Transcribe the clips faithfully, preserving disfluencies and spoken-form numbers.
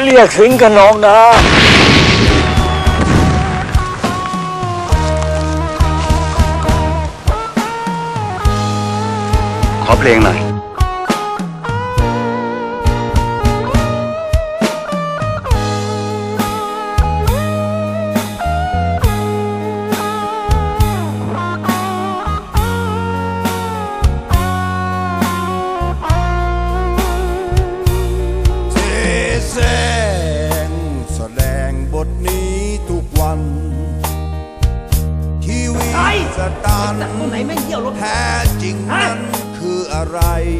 เรียกสิงกับน้องนะขอเพลงหน่อยชีวิตสตานแท้จริงนั้นคืออะไร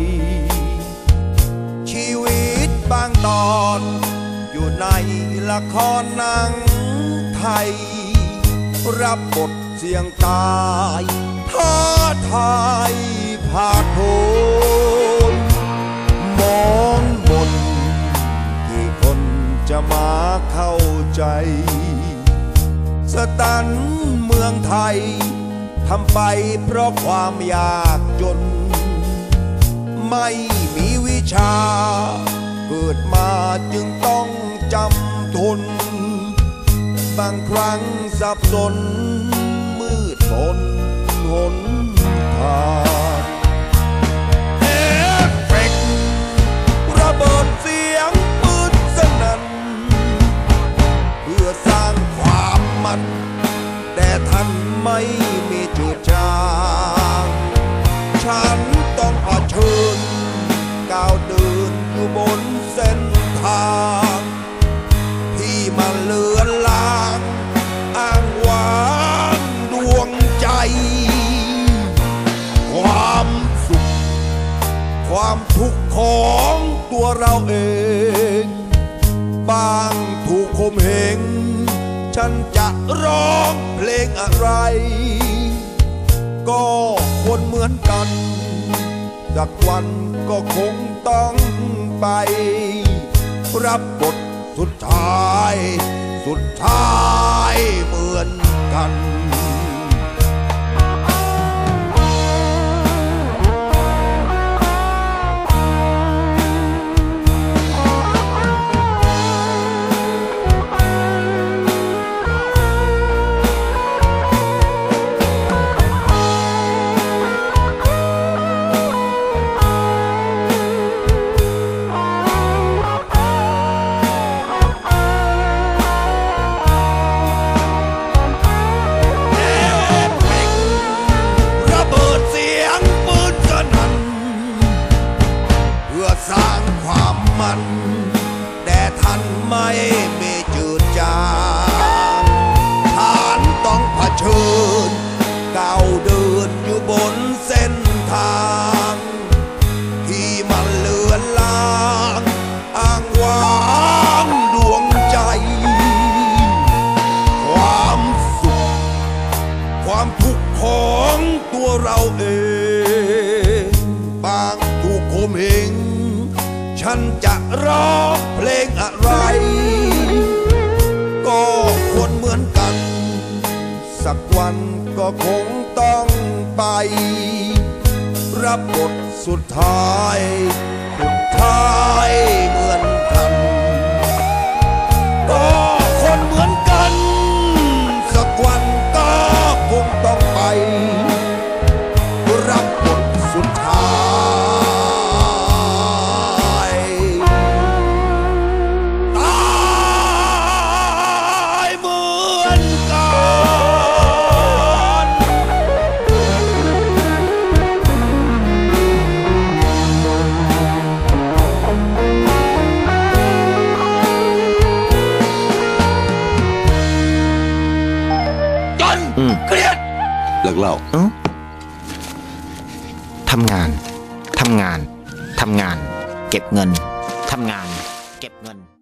ชีวิตบางตอนอยู่ในละครหนังไทย รับบทเสี่ยงตายท้าทายผาดโผนมองมนกี่คนจะมาเข้าใจสตันเมืองไทยทำไปเพราะความยากจนไม่มีวิชาเกิดมาจึงต้องจำทนบางครั้งสับสนมืดมนหนทางเอฟเฟกต์ระเบิดเสียงปืนสนั่นเพื่อสร้างความมันแต่ท่านไม่มีจุดจางฉันต้องเผชิญก้าวเดินอยู่บนเส้นทางที่มันเลือนลางอ้างว้างดวงใจความสุขความทุกข์ของตัวเราเองบางถูกข่มเหงฉันจะร้องเพลงอะไรก็คนเหมือนกันสักวันก็คงต้องไปรับบทสุดท้ายสุดท้ายเหมือนกันสร้างความมันแต่ท่านไม่มีจืดจางท่านต้องเผชิญก้าวเดินอยู่บนเส้นทางที่มันเลือนลางอ้างว้างดวงใจความสุขความทุกข์ของตัวเราเองบางถูกข่มเหงฉันจะร้องเพลงอะไรก็คนเหมือนกันสักวันก็คงต้องไปรับบทสุดท้ายสุดท้ายเหมือนกันก็คนเหมือนกันสักวันก็คงต้องไปรับบทสุดท้ายเครียดเลิกเล่าทำงาน ทำงาน ทำงาน เก็บเงิน ทำงาน เก็บเงิน